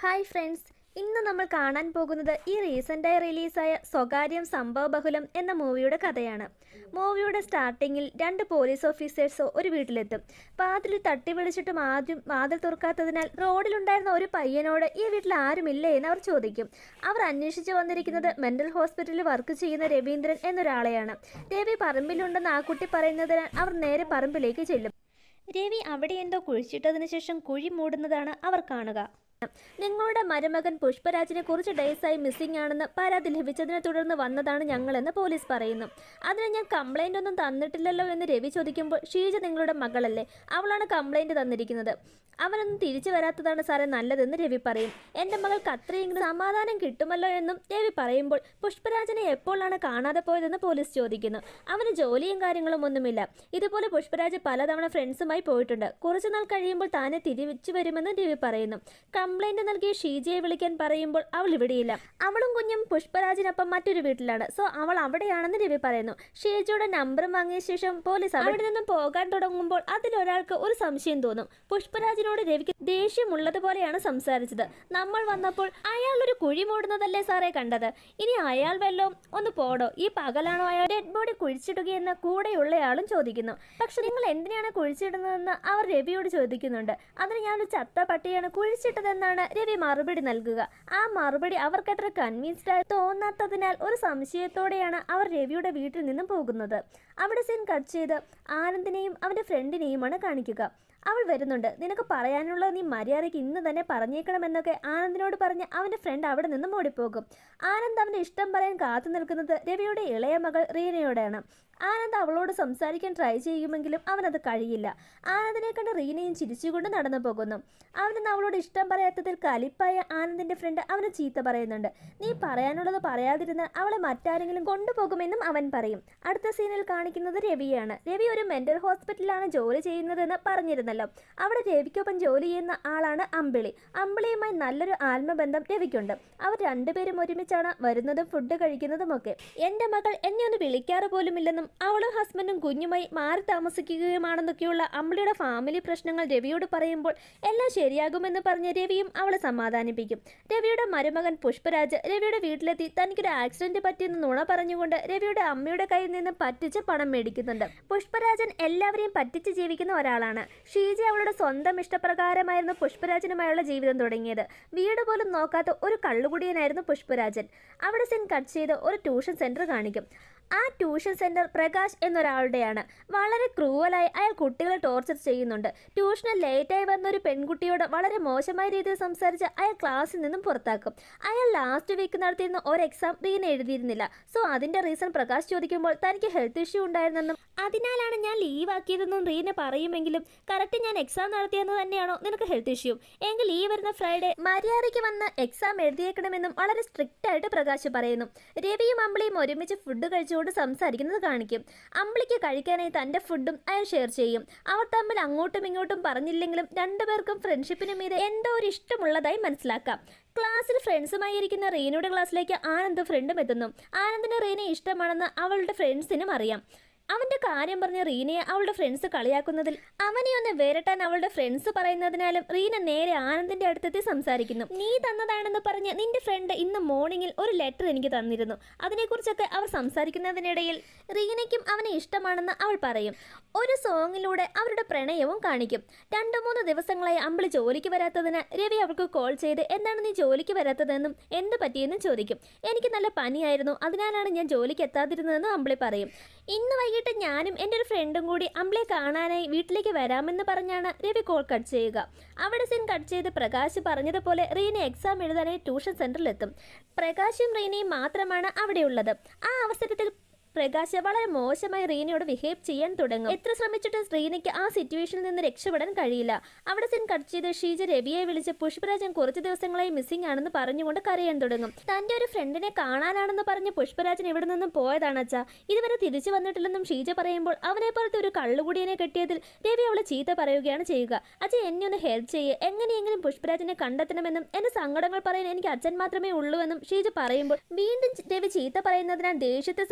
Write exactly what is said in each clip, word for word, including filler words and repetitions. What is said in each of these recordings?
Hi friends, ഇന്ന് നമ്മൾ കാണാൻ പോകുന്നത് ഈ റീസെൻ്റായി റിലീസായ സ്വകാര്യം സംഭവബഹുലം എന്ന മൂവിയുടെ കഥയാണ്. മൂവിയുടെ സ്റ്റാർട്ടിങ്ങിൽ രണ്ട് പോലീസ് ഓഫീസേഴ്സോ ഒരു വീട്ടിലെത്തും. വാതിൽ തട്ടി വിളിച്ചിട്ടും ആദ്യം വാതിൽ തുറക്കാത്തതിനാൽ റോഡിലുണ്ടായിരുന്ന ഒരു പയ്യനോട് ഈ വീട്ടിൽ ആരുമില്ലേ എന്ന് അവർ ചോദിക്കും. അവർ അന്വേഷിച്ച് വന്നിരിക്കുന്നത് മെൻ്റൽ ഹോസ്പിറ്റലിൽ വർക്ക് ചെയ്യുന്ന രവീന്ദ്രൻ എന്നൊരാളെയാണ്. രവി പറമ്പിലുണ്ടെന്ന് ആ കുട്ടി പറയുന്നതിനാൽ അവർ നേരെ പറമ്പിലേക്ക് ചെല്ലും. രവി അവിടെ എന്തോ കുഴിച്ചിട്ടതിന് ശേഷം കുഴി മൂടുന്നതാണ് അവർ കാണുക. നിങ്ങളുടെ മരുമകൻ പുഷ്പരാജിനെ കുറച്ച് ഡേയ്സായി മിസ്സിംഗ് ആണെന്ന് പരാതി ലഭിച്ചതിനെ തുടർന്ന് വന്നതാണ് ഞങ്ങളെന്ന് പോലീസ് പറയുന്നു. അതിന് ഞാൻ കംപ്ലൈൻ്റ് ഒന്നും തന്നിട്ടില്ലല്ലോ എന്ന് രവി ചോദിക്കുമ്പോൾ, ഷീജ നിങ്ങളുടെ മകളല്ലേ, അവളാണ് കംപ്ലൈൻറ്റ് തന്നിരിക്കുന്നത്, അവനൊന്നും തിരിച്ചു വരാത്തതാണ് സാറേ നല്ലതെന്ന് രവി പറയും. എൻ്റെ മകൾക്ക് അത്രയെങ്കിലും സമാധാനം കിട്ടുമല്ലോ എന്നും രവി പറയുമ്പോൾ, പുഷ്പരാജിനെ എപ്പോഴാണ് കാണാതെ പോയതെന്ന് പോലീസ് ചോദിക്കുന്നു. അവന് ജോലിയും കാര്യങ്ങളും ഒന്നുമില്ല. ഇതുപോലെ പുഷ്പരാജ് പലതവണ ഫ്രണ്ട്സുമായി പോയിട്ടുണ്ട്. കുറച്ചുനാൾ കഴിയുമ്പോൾ താനെ തിരിച്ചു വരുമെന്ന് രവി പറയുന്നു. കംപ്ലൈന്റ് നൽകി ഷീജയെ വിളിക്കാൻ പറയുമ്പോൾ അവൾ ഇവിടെയില്ല. അവളും കുഞ്ഞും പുഷ്പരാജിനൊപ്പം മറ്റൊരു വീട്ടിലാണ്. സോ അവൾ അവിടെയാണെന്ന് രവി പറയുന്നു. ഷീജയുടെ നമ്പറും വാങ്ങിയ ശേഷം പോലീസ് അവിടെ നിന്നും പോകാൻ തുടങ്ങുമ്പോൾ അതിലൊരാൾക്ക് ഒരു സംശയം തോന്നും. പുഷ്പരാജിനോട് രവിക്ക് ദേഷ്യമുള്ളതുപോലെയാണ് സംസാരിച്ചത്. നമ്മൾ വന്നപ്പോൾ അയാൾ ഒരു കുഴി മൂടുന്നതല്ലേ സാറേ കണ്ടത്, ഇനി അയാൾ വല്ലതും ഒന്ന് പോടോ, ഈ പകലാണോ അയാൾ ഡെഡ് ബോഡി കുഴിച്ചിടുകയെന്ന് കൂടെയുള്ളയാളും ചോദിക്കുന്നു. പക്ഷെ നിങ്ങൾ എന്തിനാണ് കുഴിച്ചിടുന്നതെന്ന് അവർ രവിയോട് ചോദിക്കുന്നുണ്ട്. അതിന് ഞാനൊരു ചത്ത പട്ടിയാണ് കുഴിച്ചിട്ടതെന്നാണ് രവി മറുപടി നൽകുക. ആ മറുപടി അവർക്കത്ര കൺവിൻസ്ഡ് ആയി തോന്നാത്തതിനാൽ ഒരു സംശയത്തോടെയാണ് അവർ രവിയുടെ വീട്ടിൽ നിന്നും പോകുന്നത്. അവിടെ സീൻ കട്ട് ചെയ്ത് ആനന്ദിനെയും അവൻ്റെ ഫ്രണ്ടിനെയുമാണ് കാണിക്കുക. അവൾ വരുന്നുണ്ട്. നിനക്ക് പറയാനുള്ളത് നീ മര്യാദയ്ക്ക് ഇന്ന് തന്നെ പറഞ്ഞേക്കണമെന്നൊക്കെ ആനന്ദിനോട് പറഞ്ഞ് അവൻ്റെ ഫ്രണ്ട് അവിടെ നിന്നും ഓടിപ്പോകും. ആനന്ദ് അവൻ്റെ ഇഷ്ടം പറയാൻ കാത്തു നിൽക്കുന്നത് രവിയുടെ ഇളയ മകൾ റീനയോടാണ്. ആനന്ദ് അവളോട് സംസാരിക്കാൻ ട്രൈ ചെയ്യുമെങ്കിലും അവനത് കഴിയില്ല. ആനന്ദിനെ കണ്ട് റീനയും ചിരിച്ചുകൊണ്ട് നടന്നു പോകുന്നു. അവനെന്ന് അവളോട് ഇഷ്ടം പറയാത്തതിൽ കലിപ്പായ ആനന്ദിൻ്റെ ഫ്രണ്ട് അവന് ചീത്ത പറയുന്നുണ്ട്. നീ പറയാനുള്ളത് പറയാതിരുന്നാൽ അവളെ മറ്റാരെങ്കിലും കൊണ്ടുപോകുമെന്നും അവൻ പറയും. അടുത്ത സീനിൽ കാണിക്കുന്നത് രവിയാണ്. രവി ഒരു മെൻ്റൽ ഹോസ്പിറ്റലിലാണ് ജോലി ചെയ്യുന്നതെന്ന് പറഞ്ഞിരുന്നല്ലോ. അവിടെ രവിക്കൊപ്പം ജോലി ചെയ്യുന്ന ആളാണ് അമ്പിളി. അമ്പിളിയുമായി നല്ലൊരു ആത്മബന്ധം രവിക്കുണ്ട്. അവർ രണ്ടുപേരും ഒരുമിച്ചാണ് വരുന്നതും ഫുഡ് കഴിക്കുന്നതുമൊക്കെ. എൻ്റെ മകൾ എന്നെ ഒന്ന് വിളിക്കാറ് പോലുമില്ലെന്നും അവളും ഹസ്ബൻഡും കുഞ്ഞുമായി മാറി താമസിക്കുകയുമാണെന്നൊക്കെയുള്ള അമ്പിളിയുടെ ഫാമിലി പ്രശ്നങ്ങൾ രവിയോട് പറയുമ്പോൾ എല്ലാം ശരിയാകുമെന്ന് പറഞ്ഞ് രവിയും അവളെ സമാധാനിപ്പിക്കും. രവിയുടെ മരുമകൻ പുഷ്പരാജ് രവിയുടെ വീട്ടിലെത്തി തനിക്കൊരു ആക്സിഡന്റ് പറ്റിയെന്ന് നുണ പറഞ്ഞുകൊണ്ട് രവിയുടെ അമ്മയുടെ കയ്യിൽ നിന്ന് പറ്റിച്ച് പണം മേടിക്കുന്നുണ്ട്. പുഷ്പരാജൻ എല്ലാവരെയും പറ്റിച്ച് ജീവിക്കുന്ന ഒരാളാണ്. ഷീജ അവളുടെ സ്വന്തം ഇഷ്ടപ്രകാരമായിരുന്നു പുഷ്പരാജനുമായുള്ള ജീവിതം തുടങ്ങിയത്. വീട് പോലും നോക്കാത്ത ഒരു കള്ളുകുടിയനായിരുന്നു പുഷ്പരാജൻ. അവിടെ സീൻ കട്ട് ചെയ്ത് ഒരു ട്യൂഷൻ സെന്റർ കാണിക്കും. ആ ട്യൂഷൻ സെൻറ്റർ പ്രകാശ് എന്നൊരാളുടെയാണ്. വളരെ ക്രൂവലായി അയാൾ കുട്ടികളെ ടോർച്ചർ ചെയ്യുന്നുണ്ട്. ട്യൂഷന് ലേറ്റായി വന്ന ഒരു പെൺകുട്ടിയോട് വളരെ മോശമായ രീതിയിൽ സംസാരിച്ച് അയാൾ ക്ലാസ്സിൽ നിന്നും പുറത്താക്കും. അയാൾ ലാസ്റ്റ് വീക്ക് നടത്തിയിരുന്ന ഒരു എക്സാം റീന എഴുതിയിരുന്നില്ല. സോ അതിൻ്റെ റീസൺ പ്രകാശ് ചോദിക്കുമ്പോൾ തനിക്ക് ഹെൽത്ത് ഇഷ്യൂ ഉണ്ടായിരുന്നെന്നും അതിനാലാണ് ഞാൻ ലീവ് ആക്കിയതെന്നും റീന പറയുമെങ്കിലും, കറക്റ്റ് ഞാൻ എക്സാം നടത്തിയെന്ന് തന്നെയാണോ നിനക്ക് ഹെൽത്ത് ഇഷ്യൂ എങ്കിൽ ഈ വരുന്ന ഫ്രൈഡേ മര്യാദയ്ക്ക് വന്ന് എക്സാം എഴുതിയേക്കണമെന്നും വളരെ സ്ട്രിക്റ്റ് ആയിട്ട് പ്രകാശ് പറയുന്നു. രവിയും അമ്പിളിയും ഒരുമിച്ച് ഫുഡ് കഴിച്ചു സംസാരിക്കുന്നത് കാണിക്കും. അമ്പിളിക്ക് കഴിക്കാനായി തൻ്റെ ഫുഡും അയാൾ ഷെയർ ചെയ്യും. അവർ തമ്മിൽ അങ്ങോട്ടും ഇങ്ങോട്ടും പറഞ്ഞില്ലെങ്കിലും രണ്ടുപേർക്കും ഫ്രണ്ട്ഷിപ്പിന് മീതെ എന്തോ ഒരു ഇഷ്ടമുള്ളതായി മനസ്സിലാക്കാം. ക്ലാസ്സിൽ ഫ്രണ്ട്സുമായി ഇരിക്കുന്ന റീനയുടെ ക്ലാസ്സിലേക്ക് ആനന്ദ് ഫ്രണ്ടും എത്തുന്നു. ആനന്ദിന് റീനയെ ഇഷ്ടമാണെന്ന് അവളുടെ ഫ്രണ്ട്സിനും അറിയാം. അവൻ്റെ കാര്യം പറഞ്ഞ് റീനയെ അവളുടെ ഫ്രണ്ട്സ് കളിയാക്കുന്നതിൽ അവനെ ഒന്ന് വേരട്ടാൻ അവളുടെ ഫ്രണ്ട്സ് പറയുന്നതിനാലും റീന നേരെ ആനന്ദിൻ്റെ അടുത്തെത്തി സംസാരിക്കുന്നു. നീ തന്നതാണെന്ന് പറഞ്ഞ് നിന്റെ ഫ്രണ്ട് ഇന്ന് മോർണിംഗിൽ ഒരു ലെറ്റർ എനിക്ക് തന്നിരുന്നു. അതിനെക്കുറിച്ചൊക്കെ അവർ സംസാരിക്കുന്നതിനിടയിൽ റീനയ്ക്കും അവനെ ഇഷ്ടമാണെന്ന് അവൾ പറയും. ഒരു സോങ്ങിലൂടെ അവരുടെ പ്രണയവും കാണിക്കും. രണ്ടു മൂന്ന് ദിവസങ്ങളായി അമ്പിളി ജോലിക്ക് വരാത്തതിനാൽ രവി അവൾക്ക് കോൾ ചെയ്ത് എന്താണ് നീ ജോലിക്ക് വരാത്തതെന്നും എന്ത് പറ്റിയെന്നും ചോദിക്കും. എനിക്ക് നല്ല പനിയായിരുന്നു, അതിനാലാണ് ഞാൻ ജോലിക്ക് എത്താതിരുന്നതെന്നും അമ്പിളി പറയും. ഇന്ന് വൈകിട്ട് ഞാനും എൻ്റെ ഒരു ഫ്രണ്ടും കൂടി അമ്പിളിയെ കാണാനായി വീട്ടിലേക്ക് വരാമെന്ന് പറഞ്ഞാണ് രവി കോൾ കട്ട് ചെയ്യുക. അവിടെ സീൻ കട്ട് ചെയ്ത് പ്രകാശ് പറഞ്ഞതുപോലെ റീന എക്സാം എഴുതാനായി ട്യൂഷൻ സെൻറ്ററിലെത്തും. പ്രകാശും റീനയും മാത്രമാണ് അവിടെയുള്ളത്. ആ അവസരത്തിൽ പ്രകാശ് വളരെ മോശമായി റീനയോട് ബിഹേവ് ചെയ്യാൻ തുടങ്ങും. എത്ര ശ്രമിച്ചിട്ട് റീനയ്ക്ക് ആ സിറ്റുവേഷനിൽ നിന്ന് രക്ഷപ്പെടാൻ കഴിയില്ല. അവിടെ സീൻ കട്ട് ചെയ്ത് ഷീജ രവിയെ വിളിച്ച് പുഷ്പരാജൻ കുറച്ച് ദിവസങ്ങളായി മിസ്സിംഗ് ആണെന്ന് പറഞ്ഞുകൊണ്ട് കരയാൻ തുടങ്ങും. തൻ്റെ ഒരു ഫ്രണ്ടിനെ കാണാനാണെന്ന് പറഞ്ഞ് പുഷ്പരാജൻ ഇവിടെ നിന്നും പോയതാണ് അച്ഛാ, ഇതുവരെ തിരിച്ചു വന്നിട്ടില്ലെന്നും ഷീജ പറയുമ്പോൾ അവനെ പോലത്തെ ഒരു കള്ളുകുടിയനെ കെട്ടിയതിൽ രവി അവളെ ചീത്ത പറയുകയാണ് ചെയ്യുക. അച്ഛൻ എന്നെ ഒന്ന് ഹെൽപ്പ് ചെയ്യേ, എങ്ങനെയെങ്കിലും പുഷ്പരാജനെ കണ്ടെത്തണമെന്നും എന്റെ സങ്കടങ്ങൾ പറയാൻ എനിക്ക് അച്ഛൻ മാത്രമേ ഉള്ളൂ എന്നും ഷീജ പറയുമ്പോൾ വീണ്ടും രവി ചീത്ത പറയുന്നതിനാൽ ദേഷ്യത്തിൽ സംസാരിച്ച്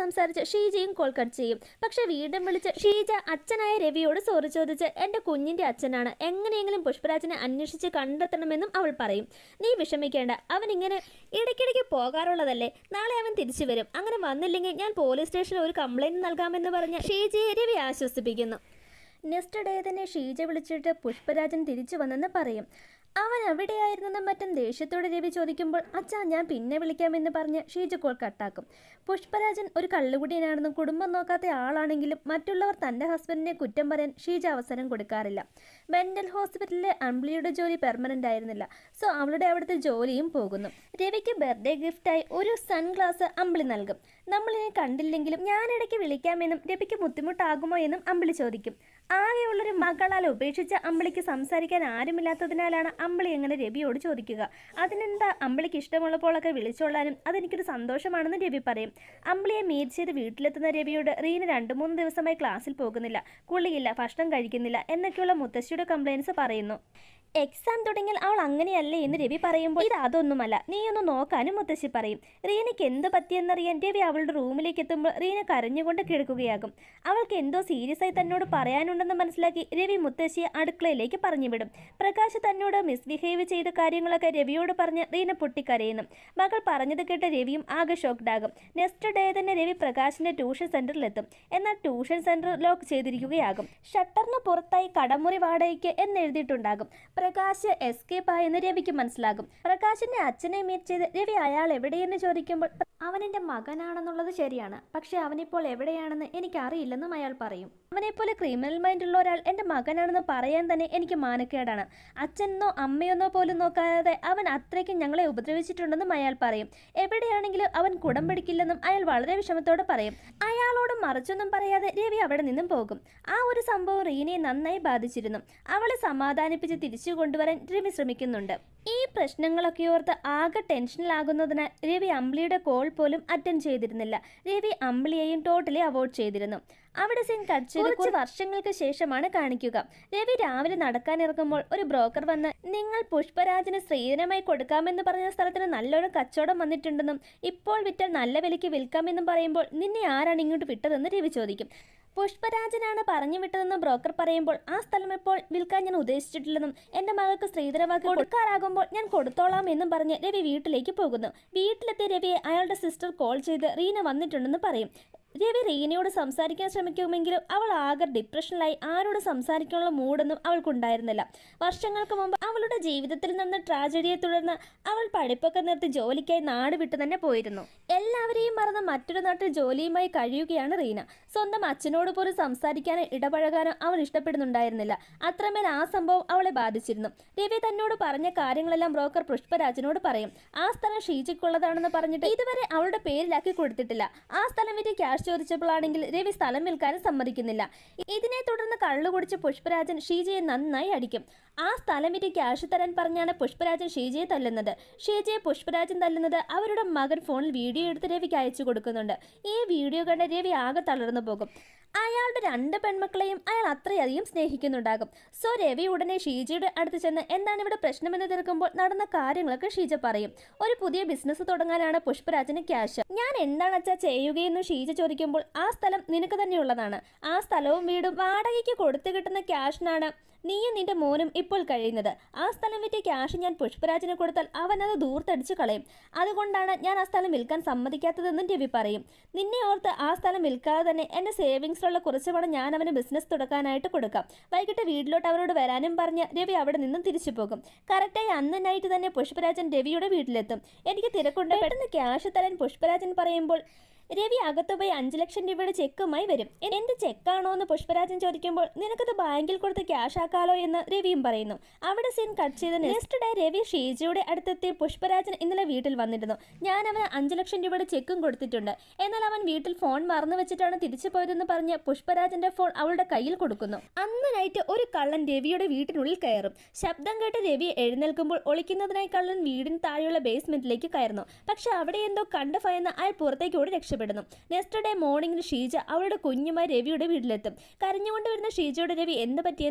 ഷീജയും കോൾ കട്ട് ചെയ്യും. പക്ഷെ വീണ്ടും വിളിച്ച് ഷീജ അച്ഛനായ രവിയോട് സോറി ചോദിച്ച് എൻ്റെ കുഞ്ഞിൻ്റെ അച്ഛനാണ്, എങ്ങനെയെങ്കിലും പുഷ്പരാജിനെ അന്വേഷിച്ച് കണ്ടെത്തണമെന്നും അവൾ പറയും. നീ വിഷമിക്കേണ്ട, അവൻ ഇങ്ങനെ ഇടയ്ക്കിടയ്ക്ക് പോകാറുള്ളതല്ലേ, നാളെ അവൻ തിരിച്ചു വരും. അങ്ങനെ വന്നില്ലെങ്കിൽ ഞാൻ പോലീസ് സ്റ്റേഷനിൽ ഒരു കംപ്ലൈൻറ്റ് നൽകാമെന്ന് പറഞ്ഞ് ഷീജയെ രവി ആശ്വസിപ്പിക്കുന്നു. നെക്സ്റ്റ് ഡേ തന്നെ ഷീജ വിളിച്ചിട്ട് പുഷ്പരാജൻ തിരിച്ചു വന്നെന്ന് പറയും. അവൻ എവിടെയായിരുന്നെന്നും മറ്റും ദേഷ്യത്തോടെ രവി ചോദിക്കുമ്പോൾ അച്ഛാ ഞാൻ പിന്നെ വിളിക്കാമെന്ന് പറഞ്ഞ് ഷീജ കോൾ കട്ടാക്കും. പുഷ്പരാജൻ ഒരു കള്ളുകുടിയനാണെന്നും കുടുംബം നോക്കാത്ത ആളാണെങ്കിലും മറ്റുള്ളവർ തൻ്റെ ഹസ്ബൻഡിനെ കുറ്റം പറയാൻ ഷീജ അവസരം കൊടുക്കാറില്ല. മെൻ്റൽ ഹോസ്പിറ്റലിലെ അമ്പിളിയുടെ ജോലി പെർമനൻ്റ് ആയിരുന്നില്ല, സോ അവളുടെ അവിടുത്തെ ജോലിയും പോകുന്നു. രവിക്ക് ബർത്ത്ഡേ ഗിഫ്റ്റായി ഒരു സൺഗ്ലാസ് അമ്പിളി നൽകും. നമ്മളിനെ കണ്ടില്ലെങ്കിലും ഞാനിടയ്ക്ക് വിളിക്കാമെന്നും രവിക്ക് ബുദ്ധിമുട്ടാകുമോ എന്നും അമ്പിളി ചോദിക്കും. ആകെയുള്ളൊരു മകളാൽ ഉപേക്ഷിച്ച അമ്പിളിക്ക് സംസാരിക്കാൻ ആരുമില്ലാത്തതിനാലാണ് അമ്പിളി എങ്ങനെ രവിയോട് ചോദിക്കുക. അതിനെന്താ, അമ്പിളിക്ക് ഇഷ്ടമുള്ളപ്പോഴൊക്കെ വിളിച്ചോളാനും അതെനിക്കൊരു സന്തോഷമാണെന്ന് രവി പറയും. അമ്പിളിയെ മീറ്റ് ചെയ്ത് വീട്ടിലെത്തുന്ന രവിയോട് റീന രണ്ട് മൂന്ന് ദിവസമായി ക്ലാസ്സിൽ പോകുന്നില്ല, കുളിയില്ല, ഭക്ഷണം കഴിക്കുന്നില്ല എന്നൊക്കെയുള്ള മുത്തശ്ശിയുടെ കംപ്ലയിൻസ് പറയുന്നു. എക്സാം തുടങ്ങിയാൽ അവൾ അങ്ങനെയല്ലേ എന്ന് രവി പറയുമ്പോൾ ഇത് അതൊന്നുമല്ല, നീയൊന്ന് നോക്കാനും മുത്തശ്ശി പറയും. റീനയ്ക്ക് എന്ത് പറ്റിയെന്നറിയാൻ രവി അവളുടെ റൂമിലേക്ക് എത്തുമ്പോൾ റീന കരഞ്ഞുകൊണ്ട് കിടക്കുകയാകും. അവൾക്ക് എന്തോ സീരിയസ് ആയി തന്നോട് പറയാനുണ്ടെന്ന് മനസ്സിലാക്കി രവി മുത്തശ്ശിയെ അടുക്കളയിലേക്ക് പറഞ്ഞുവിടും. പ്രകാശ് തന്നോട് മിസ്ബിഹേവ് ചെയ്ത കാര്യങ്ങളൊക്കെ രവിയോട് പറഞ്ഞ് റീന പൊട്ടിക്കരയുന്നു. മകൾ പറഞ്ഞത് കേട്ട് രവിയും ആകെ ഷോക്ക്ഡ് ആകും. നെക്സ്റ്റ് ഡേ തന്നെ രവി പ്രകാശിന്റെ ട്യൂഷൻ സെന്ററിലെത്തും. എന്നാൽ ട്യൂഷൻ സെന്റർ ലോക്ക് ചെയ്തിരിക്കുകയാകും. ഷട്ടറിന് പുറത്തായി കടമുറി വാടകയ്ക്ക് എന്നെഴുതിയിട്ടുണ്ടാകും. പ്രകാശ് എസ്കേപ്പ് ആയെന്ന് രവിക്ക് മനസ്സിലാകും. പ്രകാശിന്റെ അച്ഛനെ മീറ്റ് ചെയ്ത് രവി അയാൾ എവിടെയെന്ന് ചോദിക്കുമ്പോൾ അവനെന്റെ മകനാണെന്നുള്ളത് ശരിയാണ്, പക്ഷെ അവനിപ്പോൾ എവിടെയാണെന്ന് എനിക്കറിയില്ലെന്നും അയാൾ പറയും. അവനെപ്പോലെ ക്രിമിനൽ മൈൻഡ് ഉള്ള ഒരാൾ എൻ്റെ മകനാണെന്ന് പറയാൻ തന്നെ എനിക്ക് മാനക്കേടാണ്. അച്ഛനോ അമ്മയൊന്നോ പോലും നോക്കാതെ അവൻ അത്രയ്ക്കും ഞങ്ങളെ ഉപദ്രവിച്ചിട്ടുണ്ടെന്നും അയാൾ പറയും. എവിടെയാണെങ്കിലും അവൻ കുടം പിടിക്കില്ലെന്നും അയാൾ വളരെ വിഷമത്തോടെ പറയും. അയാളോട് മറിച്ചൊന്നും പറയാതെ രവി അവിടെ നിന്നും പോകും. ആ ഒരു സംഭവം റീനയെ നന്നായി ബാധിച്ചിരുന്നു. അവളെ സമാധാനിപ്പിച്ച് തിരിച്ചു കൊണ്ടുവരാൻ രവി ശ്രമിക്കുന്നുണ്ട്. ഈ പ്രശ്നങ്ങളൊക്കെ ഓർത്ത് ആകെ ടെൻഷനിലാകുന്നതിനാൽ രവി അമ്പിളിയുടെ കോൾ പോലും അറ്റൻഡ് ചെയ്തിരുന്നില്ല. രവി അമ്പിളിയെയും ടോട്ടലി അവോയ്ഡ് ചെയ്തിരുന്നു. അവിടെ സീൻ കട്ട് ചെയ്ത് കുറച്ച് വർഷങ്ങൾക്ക് ശേഷമാണ് കാണിക്കുക. രവി രാവിലെ നടക്കാനിറങ്ങുമ്പോൾ ഒരു ബ്രോക്കർ വന്ന് നിങ്ങൾ പുഷ്പരാജിന് സ്ത്രീധനമായി കൊടുക്കാമെന്ന് പറഞ്ഞ സ്ഥലത്തിന് നല്ലൊരു കച്ചവടം വന്നിട്ടുണ്ടെന്നും ഇപ്പോൾ വിറ്റാൽ നല്ല വിലയ്ക്ക് വിൽക്കാമെന്നും പറയുമ്പോൾ നിന്നെ ആരാണ് ഇങ്ങോട്ട് വിട്ടതെന്ന് രവി ചോദിക്കും. പുഷ്പരാജനാണ് പറഞ്ഞു വിട്ടതെന്ന് ബ്രോക്കർ പറയുമ്പോൾ ആ സ്ഥലം ഇപ്പോൾ വിൽക്കാൻ ഞാൻ ഉദ്ദേശിച്ചിട്ടില്ലെന്നും എൻ്റെ മകൾക്ക് സ്ത്രീധനമാക്കി കൊടുക്കാറാകുമ്പോൾ ഞാൻ കൊടുത്തോളാം എന്നും പറഞ്ഞ് രവി വീട്ടിലേക്ക് പോകുന്നു. വീട്ടിലെത്തിയ രവിയെ അയാളുടെ സിസ്റ്റർ കോൾ ചെയ്ത് റീന വന്നിട്ടുണ്ടെന്ന് പറയും. രവി റീനയോട് സംസാരിക്കാൻ ശ്രമിക്കുമെങ്കിലും അവൾ ആകെ ഡിപ്രഷനിലായി ആരോട് സംസാരിക്കാനുള്ള മൂഡൊന്നും അവൾക്കുണ്ടായിരുന്നില്ല. വർഷങ്ങൾക്ക് മുമ്പ് അവളുടെ ജീവിതത്തിൽ നടന്ന ട്രാജഡിയെ തുടർന്ന് അവൾ പഠിപ്പൊക്കെ നിർത്തി ജോലിക്കായി നാട് വിട്ടു തന്നെ പോയിരുന്നു. എല്ലാവരെയും മറന്ന് മറ്റൊരു നാട്ടിൽ ജോലിയുമായി കഴിയുകയാണ് റീന. സ്വന്തം അച്ഛനോട് പോലും സംസാരിക്കാനോ ഇടപഴകാനോ അവൾ ഇഷ്ടപ്പെടുന്നുണ്ടായിരുന്നില്ല. അത്രമേൽ ആ സംഭവം അവളെ ബാധിച്ചിരുന്നു. രവി തന്നോട് പറഞ്ഞ കാര്യങ്ങളെല്ലാം ബ്രോക്കർ പുഷ്പരാജിനോട് പറയും. ആ സ്ഥലം ഷീജയ്ക്കുള്ളതാണെന്ന് പറഞ്ഞിട്ട് ഇതുവരെ അവളുടെ പേരിലാക്കി കൊടുത്തിട്ടില്ല. ആ സ്ഥലം വിറ്റ് ക്യാഷ് ചോദിച്ചപ്പോഴാണെങ്കിൽ രവി സ്ഥലം വിൽക്കാനും സമ്മതിക്കുന്നില്ല. ഇതിനെ തുടർന്ന് കള്ളു കുടിച്ച് പുഷ്പരാജൻ ഷീജയെ നന്നായി അടിക്കും. ആ സ്ഥലം വിറ്റ് ക്യാഷ് തരാൻ പറഞ്ഞാണ് പുഷ്പരാജൻ ഷീജയെ തല്ലുന്നത്. ഷീജയെ പുഷ്പരാജൻ തല്ലുന്നത് അവരുടെ മകൻ ഫോണിൽ വീഡിയോ എടുത്ത് രവിക്ക് അയച്ചു കൊടുക്കുന്നുണ്ട്. ഈ വീഡിയോ കണ്ട് രവി ആകെ തളർന്നു പോകും. അയാളുടെ രണ്ട് പെൺമക്കളെയും അയാൾ അത്രയധികം സ്നേഹിക്കുന്നുണ്ടാകും. സോ രവി ഉടനെ ഷീജയുടെ അടുത്ത് ചെന്ന് എന്താണ് ഇവിടെ പ്രശ്നമെന്ന് തിരക്കുമ്പോൾ നടന്ന കാര്യങ്ങളൊക്കെ ഷീജ പറയും. ഒരു പുതിയ ബിസിനസ് തുടങ്ങാനാണ് പുഷ്പരാജന് ക്യാഷ്. ഞാൻ എന്താണ് അച്ഛാ ചെയ്യുകയെന്ന് ഷീജ ചോദിക്കുമ്പോൾ ആ സ്ഥലം നിനക്ക് തന്നെയുള്ളതാണ്. ആ സ്ഥലവും വീടും വാടകയ്ക്ക് കൊടുത്തു കിട്ടുന്ന ക്യാഷിനാണ് നീയും നിന്റെ മോനും ഇപ്പോൾ കഴിയുന്നത്. ആ സ്ഥലം വിറ്റ് ക്യാഷ് ഞാൻ പുഷ്പരാജിന് കൊടുത്താൽ അവൻ അത് ദൂർത്തടിച്ച് കളയും. അതുകൊണ്ടാണ് ഞാൻ ആ സ്ഥലം വിൽക്കാൻ സമ്മതിക്കാത്തതെന്നും രവി പറയും. നിന്നെ ഓർത്ത് ആ സ്ഥലം വിൽക്കാതെ തന്നെ എൻ്റെ സേവിങ്സിലുള്ള കുറച്ച് പണം ഞാൻ അവന് ബിസിനസ് തുടക്കാനായിട്ട് കൊടുക്കാം. വൈകിട്ട് വീട്ടിലോട്ട് അവനോട് വരാനും പറഞ്ഞ് രവി അവിടെ നിന്നും തിരിച്ചു പോകും. കറക്റ്റായി അന്ന് നൈറ്റ് തന്നെ പുഷ്പരാജൻ രവിയുടെ വീട്ടിലെത്തും. എനിക്ക് തിരക്കുണ്ട്, പെട്ടെന്ന് ക്യാഷ് തരാൻ പുഷ്പരാജൻ പറയുമ്പോൾ രവി അകത്തു പോയി അഞ്ചു ലക്ഷം രൂപയുടെ ചെക്കുമായി വരും. എന്ത് ചെക്കാണോ എന്ന് പുഷ്പരാജൻ ചോദിക്കുമ്പോൾ നിനക്കത് ബാങ്കിൽ കൊടുത്ത് ക്യാഷ് ആക്കാലോ എന്ന് രവിയും പറയുന്നു. അവിടെ സീൻ കട്ട് ചെയ്ത് നെക്സ്റ്റ് ഡേ രവി ഷീജയുടെ അടുത്തെത്തി പുഷ്പരാജൻ ഇന്നലെ വീട്ടിൽ വന്നിരുന്നു. ഞാൻ അവന് അഞ്ചു ലക്ഷം രൂപയുടെ ചെക്കും കൊടുത്തിട്ടുണ്ട്, എന്നാൽ അവൻ വീട്ടിൽ ഫോൺ മറന്നു വെച്ചിട്ടാണ് തിരിച്ചു പോയതെന്ന് പറഞ്ഞ് പുഷ്പരാജന്റെ ഫോൺ അവളുടെ കയ്യിൽ കൊടുക്കുന്നു. അന്ന് നൈറ്റ് ഒരു കള്ളൻ രവിയുടെ വീട്ടിനുള്ളിൽ കയറും. ശബ്ദം കേട്ട് രവി എഴുന്നേൽക്കുമ്പോൾ ഒളിക്കുന്നതിനായി കള്ളൻ വീടിന് താഴെയുള്ള ബേസ്മെന്റിലേക്ക് കയറുന്നു. പക്ഷെ അവിടെ എന്തോ കണ്ട് ഭയന്ന് അയാൾ പുറത്തേക്ക് ഓടി രക്ഷപ്പെടുന്നു. നെക്സ്റ്റ് ഡേ മോർണിംഗിൽ ഷീജ അവളുടെ കുഞ്ഞുമായി രവിയുടെ വീട്ടിലെത്തും. കരഞ്ഞുകൊണ്ട് വരുന്ന ഷീജയോട് രവി എന്ത് പറ്റിയെന്ന് ചോദിക്കും.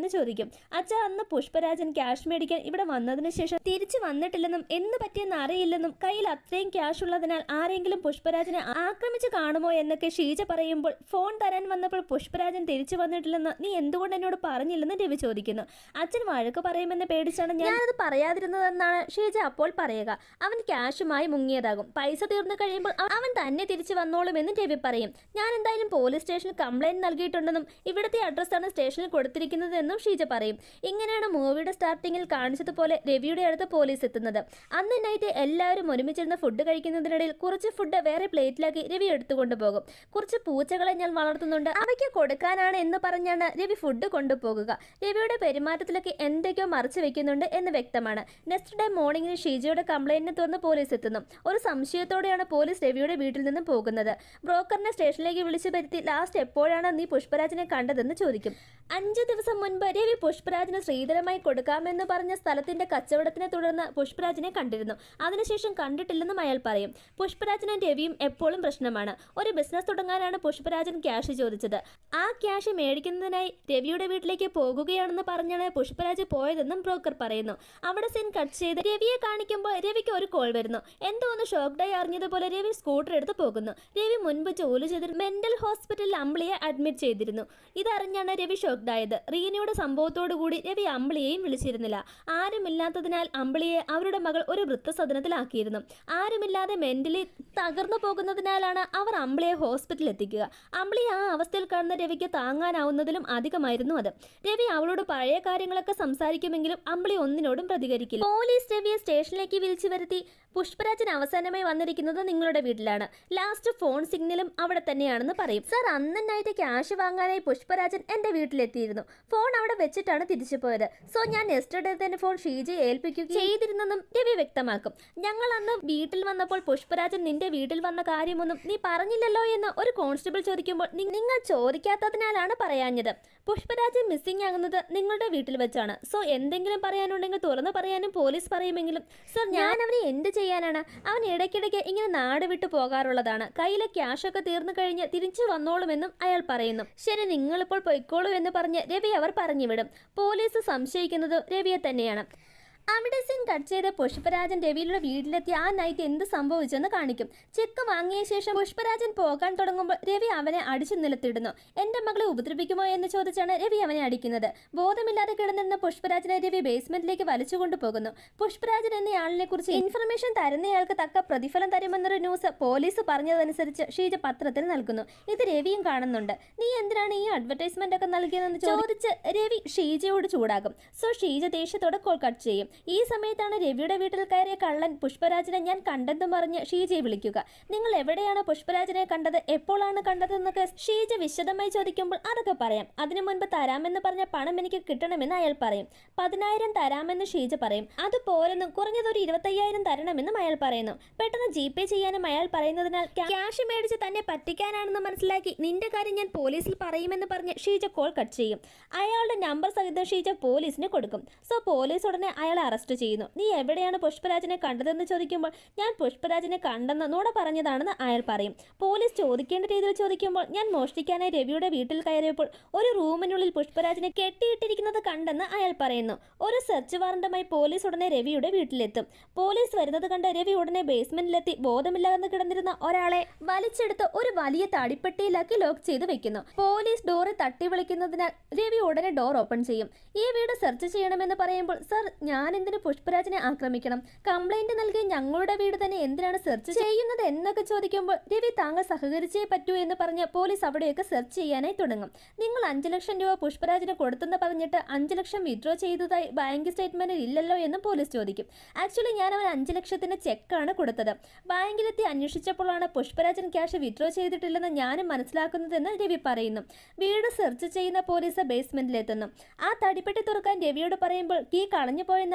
അച്ഛാ, അന്ന് പുഷ്പരാജൻ ക്യാഷ് മേടിക്കാൻ ഇവിടെ വന്നതിന് ശേഷം തിരിച്ചു വന്നിട്ടില്ലെന്നും എന്ന് പറ്റിയെന്ന് അറിയില്ലെന്നും കയ്യിൽ അത്രയും ക്യാഷ് ഉള്ളതിനാൽ ആരെങ്കിലും പുഷ്പരാജനെ ആക്രമിച്ച് കാണുമോ എന്നൊക്കെ ഷീജ പറയുമ്പോൾ ഫോൺ തരാൻ വന്നപ്പോൾ പുഷ്പരാജൻ തിരിച്ചു വന്നിട്ടില്ലെന്ന് നീ എന്തുകൊണ്ട് എന്നോട് പറഞ്ഞില്ലെന്ന് രവി ചോദിക്കുന്നു. അച്ഛൻ വഴക്ക് പറയുമെന്ന് പേടിച്ചാണ് ഞാനത് പറയാതിരുന്നതെന്നാണ് ഷീജ അപ്പോൾ പറയുക. അവൻ ക്യാഷുമായി മുങ്ങിയതാകും, പൈസ തീർന്നു കഴിയുമ്പോൾ അവൻ തന്നെ തിരിച്ചു വന്നോളുമെന്നും രവി പറയും. ഞാൻ എന്തായാലും പോലീസ് സ്റ്റേഷനിൽ കംപ്ലൈന്റ് നൽകിയിട്ടുണ്ടെന്നും ഇവിടുത്തെ അഡ്രസ്സാണ് സ്റ്റേഷനിൽ കൊടുത്തിരിക്കുന്നതെന്നും ഷീജ പറയും. ഇങ്ങനെയാണ് മൂവിയുടെ സ്റ്റാർട്ടിങ്ങിൽ കാണിച്ചതുപോലെ രവിയുടെ അടുത്ത് പോലീസ് എത്തുന്നത്. അന്ന് നൈറ്റ് എല്ലാവരും ഒരുമിച്ചിരുന്ന് ഫുഡ് കഴിക്കുന്നതിനിടയിൽ കുറച്ച് ഫുഡ് വേറെ പ്ലേറ്റിലാക്കി രവി എടുത്തുകൊണ്ട് പോകും. കുറച്ച് പൂച്ചകളെ ഞാൻ വളർത്തുന്നുണ്ട്, അവയ്ക്ക് കൊടുക്കാനാണ് എന്ന് പറഞ്ഞാണ് രവി ഫുഡ് കൊണ്ടുപോകുക. രവിയുടെ പെരുമാറ്റത്തിലൊക്കെ എന്തൊക്കെയോ മറച്ചു വെക്കുന്നുണ്ട് എന്ന് വ്യക്തമാണ്. നെക്സ്റ്റ് ഡേ മോർണിംഗിന് ഷീജയുടെ കംപ്ലൈന്റിനെ തുടർന്ന് പോലീസ് എത്തുന്നു. ഒരു സംശയത്തോടെയാണ് പോലീസ് രവിയുടെ വീട്ടിൽ നിന്ന് പോകുന്നത്. ബ്രോക്കറിനെ സ്റ്റേഷനിലേക്ക് വിളിച്ചു വരുത്തി ലാസ്റ്റ് എപ്പോഴാണ് നീ പുഷ്പരാജിനെ കണ്ടതെന്ന് ചോദിക്കും. അഞ്ചു ദിവസം മുൻപ് രവി പുഷ്പരാജിന് ശ്രീധരമായി കൊടുക്കാമെന്ന് പറഞ്ഞ സ്ഥലത്തിന്റെ കച്ചവടത്തിനെ തുടർന്ന് പുഷ്പരാജിനെ കണ്ടിരുന്നു. അതിനുശേഷം കണ്ടിട്ടില്ലെന്നും അയാൾ പറയും. പുഷ്പരാജനും രവിയും എപ്പോഴും പ്രശ്നമാണ്. ഒരു ബിസിനസ് തുടങ്ങാനാണ് പുഷ്പരാജൻ ക്യാഷ് ചോദിച്ചത്. ആ ക്യാഷ് മേടിക്കുന്നതിനായി രവിയുടെ വീട്ടിലേക്ക് പോകുകയാണെന്ന് പറഞ്ഞാണ് പുഷ്പരാജ് പോയതെന്നും ബ്രോക്കർ പറയുന്നു. അവിടെ സീൻ കട്ട് ചെയ്ത് രവിയെ കാണിക്കുമ്പോൾ രവിക്ക് ഒരു കോൾ വരുന്നു. എന്തോ ഒന്ന് ഷോക്ക്ഡായി അറിഞ്ഞതുപോലെ രവി സ്കൂട്ടർ എടുത്ത് പോകുന്നു. രവി മുൻപ് ജോലി ചെയ്ത് മെന്റൽ ഹോസ്പിറ്റലിൽ അമ്പിളിയെ അഡ്മിറ്റ് ചെയ്തിരുന്നു. ഇതറിഞ്ഞാണ് രവി ഷോക്ക്ഡായത്. റീനയുടെ സംഭവത്തോടു കൂടി രവി അമ്പിളിയെയും വിളിച്ചിരുന്നില്ല. ആരുമില്ലാത്തതിനാൽ അമ്പിളിയെ അവരുടെ മകൾ ഒരു വൃദ്ധസദനത്തിലാക്കിയിരുന്നു. ആരുമില്ലാതെ മെന്റലി തകർന്നു പോകുന്നതിനാലാണ് അവർ അമ്പിളിയെ ഹോസ്പിറ്റലിൽ എത്തിക്കുക. അമ്പിളിയെ ആ അവസ്ഥയിൽ കാണുന്ന രവിക്ക് താങ്ങാനാവുന്നതിലും അധികമായിരുന്നു അത്. രവി അവളോട് പഴയ കാര്യങ്ങളൊക്കെ സംസാരിക്കുമെങ്കിലും അമ്പിളി ഒന്നിനോടും പ്രതികരിക്കില്ല. പോലീസ് രവിയെ സ്റ്റേഷനിലേക്ക് വിളിച്ചു വരുത്തി പുഷ്പരാജൻ അവസാനമായി വന്നിരിക്കുന്നത് നിങ്ങളുടെ വീട്ടിലാണ്, ലാസ്റ്റ് ഫോൺ സിഗ്നലും അവിടെ തന്നെയാണെന്ന് പറയും. സർ, അന്ന് നൈറ്റ് ക്യാഷ് വാങ്ങാനായി പുഷ്പരാജൻ എൻ്റെ വീട്ടിലെത്തിയിരുന്നു. ഫോൺ അവിടെ വെച്ചിട്ടാണ് തിരിച്ചു പോയത്. സോ ഞാൻ യെസ്റ്റർഡേ തന്നെ ഫോൺ ഷീജയെ ഏൽപ്പിക്കുകയും ചെയ്തിരുന്നെന്നും രവി വ്യക്തമാക്കും. ഞങ്ങൾ അന്ന് വീട്ടിൽ വന്നപ്പോൾ പുഷ്പരാജൻ നിന്റെ വീട്ടിൽ വന്ന കാര്യമൊന്നും നീ പറഞ്ഞില്ലല്ലോ എന്ന് ഒരു കോൺസ്റ്റബിൾ ചോദിക്കുമ്പോൾ നിങ്ങൾ ചോദിക്കാത്തതിനാലാണ് പറയാഞ്ഞത്. പുഷ്പരാജൻ മിസ്സിംഗ് ആകുന്നത് നിങ്ങളുടെ വീട്ടിൽ വെച്ചാണ്. സോ എന്തെങ്കിലും പറയാനുണ്ടെങ്കിൽ തുറന്നു പറയാനും പോലീസ് പറയുമെങ്കിലും സർ, ഞാൻ അവനെ എന്ത് ചെയ്യാനാണ്? അവൻ ഇടയ്ക്കിടയ്ക്ക് ഇങ്ങനെ നാട് വിട്ടു പോകാറുള്ളതാണ്. കയ്യിലെ ക്യാഷൊക്കെ തീർന്നു കഴിഞ്ഞ് തിരിച്ചു വന്നോളുമെന്നും അയാൾ പറയുന്നു. ശരി, നിങ്ങളിപ്പോൾ പൊയ്ക്കോളൂ എന്ന് പറഞ്ഞ് രവി അവർ പറഞ്ഞുവിടും. പോലീസ് സംശയിക്കുന്നത് രവിയെ തന്നെയാണ്. അവിടെ സീൻ കട്ട് ചെയ്ത് പുഷ്പരാജൻ രവിയുടെ വീട്ടിലെത്തി ആ നൈറ്റ് എന്ത് സംഭവിച്ചെന്ന് കാണിക്കും. ചെക്ക് വാങ്ങിയ ശേഷം പുഷ്പരാജൻ പോകാൻ തുടങ്ങുമ്പോൾ രവി അവനെ അടിച്ചു നിലത്തിടുന്നു. എന്റെ മകളെ ഉപദ്രവിക്കുമോ എന്ന് ചോദിച്ചാണ് രവി അവനെ അടിക്കുന്നത്. ബോധമില്ലാതെ കിടന്നിരുന്ന പുഷ്പരാജനെ രവി ബേസ്മെന്റിലേക്ക് വലിച്ചുകൊണ്ടു പോകുന്നു. പുഷ്പരാജൻ എന്നയാളിനെ കുറിച്ച് ഇൻഫർമേഷൻ തരുന്നയാൾക്ക് തക്ക പ്രതിഫലം തരുമെന്നൊരു ന്യൂസ് പോലീസ് പറഞ്ഞതനുസരിച്ച് ഷീജ പത്രത്തിൽ നൽകുന്നു. ഇത് രവിയും കാണുന്നുണ്ട്. നീ എന്തിനാണ് ഈ അഡ്വർടൈസ്മെന്റ് ഒക്കെ നൽകിയതെന്ന് ചോദിച്ച് രവി ഷീജയോട് ചൂടാകും. സോ ഷീജ ദേഷ്യത്തോടെ കോൾ കട്ട് ചെയ്യും. ഈ സമയത്താണ് രവിയുടെ വീട്ടിൽ കയറിയ കള്ളൻ പുഷ്പരാജനെ ഞാൻ കണ്ടെന്ന് പറഞ്ഞ് ഷീജയെ വിളിക്കുക. നിങ്ങൾ എവിടെയാണ് പുഷ്പരാജനെ കണ്ടത്, എപ്പോഴാണ് കണ്ടതെന്നൊക്കെ ഷീജ വിശദമായി ചോദിക്കുമ്പോൾ അതൊക്കെ പറയാം. അതിനു മുൻപ് തരാമെന്ന് പറഞ്ഞ പണം എനിക്ക് കിട്ടണമെന്ന് അയാൾ പറയും. പതിനായിരം തരാമെന്ന് ഷീജ പറയും. അത് പോരെന്നും കുറഞ്ഞതൊരു ഇരുപത്തയ്യായിരം തരണമെന്നും അയാൾ പറയുന്നു. പെട്ടെന്ന് ജി പേ ചെയ്യാനും അയാൾ പറയുന്നതിനാൽ ക്യാഷ് മേടിച്ച് തന്നെ പറ്റിക്കാനാണെന്ന് മനസ്സിലാക്കി നിന്റെ കാര്യം ഞാൻ പോലീസിൽ പറയുമെന്ന് പറഞ്ഞ് ഷീജ കോൾ കട്ട് ചെയ്യും. അയാളുടെ നമ്പർ സഹിതം ഷീജ പോലീസിന് കൊടുക്കും. സോ പോലീസ് ഉടനെ അയാളെ അറസ്റ്റ് ചെയ്യുന്നു. നീ എവിടെയാണ് പുഷ്പരാജനെ കണ്ടതെന്ന് ചോദിക്കുമ്പോൾ ഞാൻ പുഷ്പരാജനെ കണ്ടെന്ന് നുണ പറഞ്ഞതാണെന്ന് അയാൾ പറയും. പോലീസ് ചോദിക്കേണ്ട രീതിയിൽ ചോദിക്കുമ്പോൾ ഞാൻ മോഷ്ടിക്കാനായി രവിയുടെ വീട്ടിൽ കയറിയപ്പോൾ ഒരു റൂമിനുള്ളിൽ പുഷ്പരാജനെ കെട്ടിയിട്ടിരിക്കുന്നത് കണ്ടെന്ന് അയാൾ പറയുന്നു. ഒരു സെർച്ച് വാറന്റുമായി പോലീസ് ഉടനെ രവിയുടെ വീട്ടിലെത്തും. പോലീസ് വരുന്നത് കണ്ട് രവി ഉടനെ ബേസ്മെന്റിലെത്തി ബോധമില്ലാതെ കിടന്നിരുന്ന ഒരാളെ വലിച്ചെടുത്ത് ഒരു വലിയ തടിപ്പെട്ടിയിലാക്കി ലോക്ക് ചെയ്ത് വെക്കുന്നു. പോലീസ് ഡോറ് തട്ടി വിളിക്കുന്നതിനാൽ രവി ഉടനെ ഡോർ ഓപ്പൺ ചെയ്യും. ഈ വീട് സെർച്ച് ചെയ്യണമെന്ന് പറയുമ്പോൾ സർ, ഞാൻ എന്തിന് പുഷ്പരാജനെ ആക്രമിക്കണം? കംപ്ലൈന്റ് നൽകി ഞങ്ങളുടെ വീട് തന്നെ എന്തിനാണ് സെർച്ച് ചെയ്യുന്നത് എന്നൊക്കെ ചോദിക്കുമ്പോൾ രവി താങ്കൾ സഹകരിച്ചേ പറ്റൂ എന്ന് പറഞ്ഞ് പോലീസ് അവിടെയൊക്കെ സെർച്ച് ചെയ്യാനായി തുടങ്ങും. നിങ്ങൾ അഞ്ചു ലക്ഷം രൂപ പുഷ്പരാജന് കൊടുത്തെന്ന് പറഞ്ഞിട്ട് അഞ്ചു ലക്ഷം വിഡ്രോ ചെയ്തതായി ബാങ്ക് സ്റ്റേറ്റ്മെന്റിൽ ഇല്ലല്ലോ എന്ന് പോലീസ് ചോദിക്കും. ആക്ച്വലി ഞാൻ അവൻ അഞ്ചു ലക്ഷത്തിന് ചെക്കാണ് കൊടുത്തത്. ബാങ്കിലെത്തി അന്വേഷിച്ചപ്പോഴാണ് പുഷ്പരാജൻ ക്യാഷ് വിഡ്രോ ചെയ്തിട്ടില്ലെന്ന് ഞാനും മനസ്സിലാക്കുന്നതെന്ന് രവി പറയുന്നു. വീട് സെർച്ച് ചെയ്യുന്ന പോലീസ് ബേസ്മെന്റിലെത്തുന്നു. ആ തടിപ്പെട്ടി തുറക്കാൻ രവിയോട് പറയുമ്പോൾ കീ കളഞ്ഞു പോയെന്നാണ്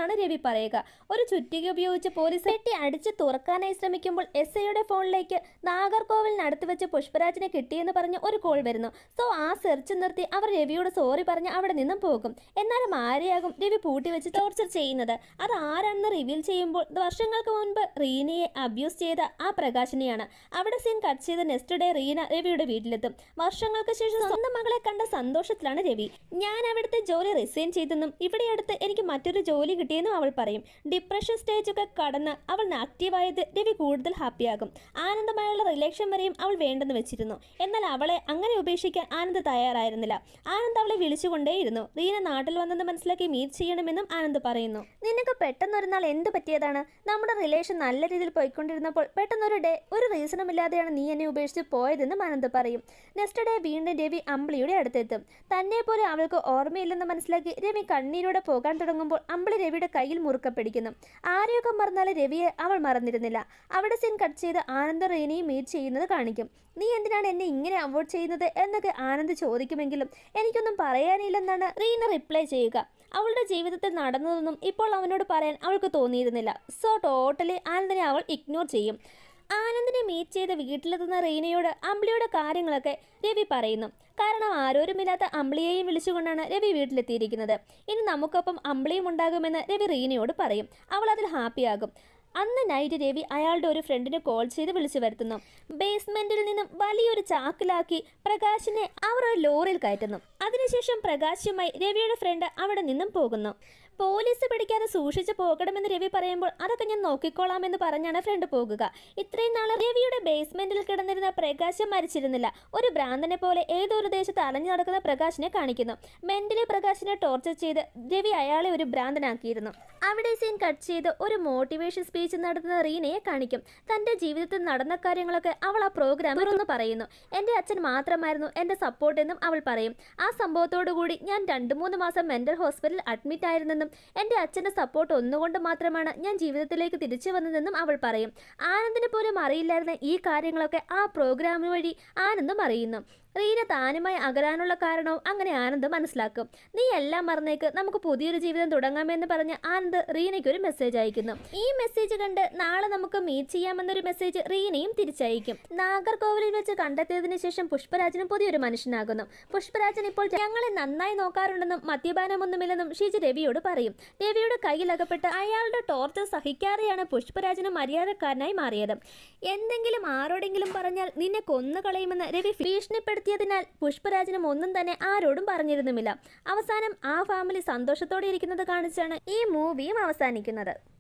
എന്നാണ് രവി പറയുക. ഒരു ചുറ്റിക ഉപയോഗിച്ച് പോലീസ് പെട്ടി അടിച്ച് തുറക്കാനായി ശ്രമിക്കുമ്പോൾ എസ് ഐയുടെ ഫോണിലേക്ക് നാഗർകോവിലിനടുത്ത് വെച്ച് പുഷ്പരാജിനെ കിട്ടിയെന്ന് പറഞ്ഞ് ഒരു കോൾ വരുന്നു. സോ ആ സെർച്ച് നിർത്തി അവർ രവിയോട് സോറി പറഞ്ഞ് അവിടെ നിന്നും പോകും. എന്നാലും ആരെയാകും രവി പൂട്ടി വെച്ച് ടോർച്ചർ ചെയ്യുന്നത്? അത് ആരാണെന്ന് റിവീൽ ചെയ്യുമ്പോൾ വർഷങ്ങൾക്ക് മുൻപ് റീനയെ അബ്യൂസ് ചെയ്ത ആ പ്രകാശിനെയാണ്. അവിടെ സീൻ കട്ട് ചെയ്ത് നെക്സ്റ്റ് ഡേ റീന രവിയുടെ വീട്ടിലെത്തും. വർഷങ്ങൾക്ക് ശേഷം സ്വന്തം മകളെ കണ്ട സന്തോഷത്തിലാണ് രവി. ഞാൻ അവിടുത്തെ ജോലി റിസൈൻ ചെയ്തെന്നും ഇവിടെ അടുത്ത് എനിക്ക് മറ്റൊരു ജോലി കിട്ടിയെന്നും അവൾ പറയും. ഡിപ്രഷൻ സ്റ്റേജൊക്കെ കടന്ന് അവൾ ആക്റ്റീവായത് രവി കൂടുതൽ ഹാപ്പിയാകും. ആനന്ദമായുള്ള റിലേഷൻ വരെയും അവൾ വേണ്ടെന്ന് വെച്ചിരുന്നു. എന്നാൽ അവളെ അങ്ങനെ ഉപേക്ഷിക്കാൻ ആനന്ദ് തയ്യാറായിരുന്നില്ല. ആനന്ദ് അവളെ വിളിച്ചുകൊണ്ടേയിരുന്നു. റീന നാട്ടിൽ വന്നെന്ന് മനസ്സിലാക്കി മീറ്റ് ചെയ്യണമെന്നും ആനന്ദ് പറയുന്നു. നിനക്ക് പെട്ടെന്നൊരു നാൾ എന്ത് പറ്റിയതാണ്? നമ്മുടെ റിലേഷൻ നല്ല രീതിയിൽ പോയിക്കൊണ്ടിരുന്നപ്പോൾ പെട്ടെന്നൊരു ഡേ ഒരു റീസണും ഇല്ലാതെയാണ് നീ എന്നെ ഉപേക്ഷിച്ച് പോയതെന്നും ആനന്ദ് പറയും. നെക്സ്റ്റ് ഡേ വീണ്ടും രവി അമ്പിളിയുടെ അടുത്തെത്തും. തന്നെ പോലെ അവൾക്ക് ഓർമ്മയില്ലെന്ന് മനസ്സിലാക്കി രവി കണ്ണീരോടെ പോകാൻ തുടങ്ങുമ്പോൾ അമ്പിളി രവിയുടെ കയ്യിൽ മുറുക്ക പിടിക്കുന്നു. ആരെയൊക്കെ മറന്നാലും രവിയെ അവൾ മറന്നിരുന്നില്ല. അവിടെ സീൻ കട്ട് ചെയ്ത് ആനന്ദ് റീനയും മീറ്റ് ചെയ്യുന്നത് കാണിക്കും. നീ എന്തിനാണ് എന്നെ ഇങ്ങനെ അവോയ്ഡ് ചെയ്യുന്നത് എന്നൊക്കെ ആനന്ദ് ചോദിക്കുമെങ്കിലും എനിക്കൊന്നും പറയാനില്ലെന്നാണ് റീന റിപ്ലൈ ചെയ്യുക. അവളുടെ ജീവിതത്തിൽ നടന്നതൊന്നും ഇപ്പോൾ അവനോട് പറയാൻ അവൾക്ക് തോന്നിയിരുന്നില്ല. സോ ടോട്ടലി ആനന്ദിനെ അവൾ ഇഗ്നോർ ചെയ്യും. ആനന്ദിനെ മീറ്റ് ചെയ്ത് വീട്ടിലെത്തുന്ന റീനയോട് അമ്പിളിയുടെ കാര്യങ്ങളൊക്കെ രവി പറയുന്നു. കാരണം ആരോരുമില്ലാത്ത അമ്പിളിയെയും വിളിച്ചുകൊണ്ടാണ് രവി വീട്ടിലെത്തിയിരിക്കുന്നത്. ഇനി നമുക്കൊപ്പം അമ്പിളിയും ഉണ്ടാകുമെന്ന് രവി റീനയോട് പറയും. അവൾ അതിൽ ഹാപ്പിയാകും. അന്ന് നൈറ്റ് രവി അയാളുടെ ഒരു ഫ്രണ്ടിനെ കോൾ ചെയ്ത് വിളിച്ചു വരുത്തുന്നു. ബേസ്മെന്റിൽ നിന്നും വലിയൊരു ചാക്കിലാക്കി പ്രകാശിനെ അവർ ഒരു ലോറിയിൽ കയറ്റുന്നു. അതിനുശേഷം പ്രകാശുമായി രവിയുടെ ഫ്രണ്ട് അവിടെ നിന്നും പോകുന്നു. പോലീസ് പിടിക്കാതെ സൂക്ഷിച്ചു പോകണമെന്ന് രവി പറയുമ്പോൾ അതൊക്കെ ഞാൻ നോക്കിക്കോളാമെന്ന് പറഞ്ഞാണ് ഫ്രണ്ട് പോകുക. ഇത്രയും നാൾ രവിയുടെ ബേസ്മെന്റിൽ കിടന്നിരുന്ന പ്രകാശം മരിച്ചിരുന്നില്ല. ഒരു ഭ്രാന്തനെ പോലെ ഏതോ ഒരു ദേശത്ത് അലഞ്ഞു നടക്കുന്ന പ്രകാശിനെ കാണിക്കുന്നു. മെന്റലി പ്രകാശിനെ ടോർച്ചർ ചെയ്ത് രവി അയാളെ ഒരു ഭ്രാന്തനാക്കിയിരുന്നു. അവിടെ സീൻ കട്ട് ചെയ്ത് ഒരു മോട്ടിവേഷൻ സ്പീച്ച് നടത്തുന്ന റീനയെ കാണിക്കും. തൻ്റെ ജീവിതത്തിൽ നടന്ന കാര്യങ്ങളൊക്കെ അവൾ ആ പ്രോഗ്രാമിൽ ഒന്ന് പറയുന്നു. എൻ്റെ അച്ഛൻ മാത്രമായിരുന്നു എൻ്റെ സപ്പോർട്ട് എന്നും അവൾ പറയും. ആ സംഭവത്തോടു കൂടി ഞാൻ രണ്ട് മൂന്ന് മാസം മെന്റൽ ഹോസ്പിറ്റലിൽ അഡ്മിറ്റ് ആയിരുന്നെന്നും എൻ്റെ അച്ഛൻ്റെ സപ്പോർട്ട് ഒന്നുകൊണ്ട് മാത്രമാണ് ഞാൻ ജീവിതത്തിലേക്ക് തിരിച്ചു വന്നതെന്നും അവൾ പറയും. ആനന്ദിന് പോലും അറിയില്ലായിരുന്ന ഈ കാര്യങ്ങളൊക്കെ ആ പ്രോഗ്രാം വഴി ആനന്ദും അറിയുന്നു. റീന താനുമായി അകലാനുള്ള കാരണവും അങ്ങനെ ആനന്ദ് മനസ്സിലാക്കും. നീ എല്ലാം മറന്നേക്ക്, നമുക്ക് പുതിയൊരു ജീവിതം തുടങ്ങാമെന്ന് പറഞ്ഞ് ആനന്ദ് റീനയ്ക്ക് ഒരു മെസ്സേജ് അയക്കുന്നു. ഈ മെസ്സേജ് കണ്ട് നാളെ നമുക്ക് മീറ്റ് ചെയ്യാമെന്നൊരു മെസ്സേജ് റീനയും തിരിച്ചയക്കും. നാഗർകോവിലിൽ വെച്ച് കണ്ടെത്തിയതിനു ശേഷം പുഷ്പരാജനും പുതിയൊരു മനുഷ്യനാകുന്നു. പുഷ്പരാജൻ ഇപ്പോൾ ഞങ്ങളെ നന്നായി നോക്കാറുണ്ടെന്നും മദ്യപാനമൊന്നുമില്ലെന്നും ഷീജ രവിയോട് പറയും. രവിയുടെ കയ്യിലകപ്പെട്ട് അയാളുടെ ടോർച്ചർ സഹിക്കാതെയാണ് പുഷ്പരാജനും മര്യാദക്കാരനായി മാറിയത്. എന്തെങ്കിലും ആരോടെങ്കിലും പറഞ്ഞാൽ നിന്നെ കൊന്നുകളയുമെന്ന് രവി ഭീഷണിപ്പെടുത്തി ാൽ പുഷ്പരാജനും ഒന്നും തന്നെ ആരോടും പറഞ്ഞിരുന്നുമില്ല. അവസാനം ആ ഫാമിലി സന്തോഷത്തോടെ ഇരിക്കുന്നത് കാണിച്ചാണ് ഈ മൂവിയും അവസാനിക്കുന്നത്.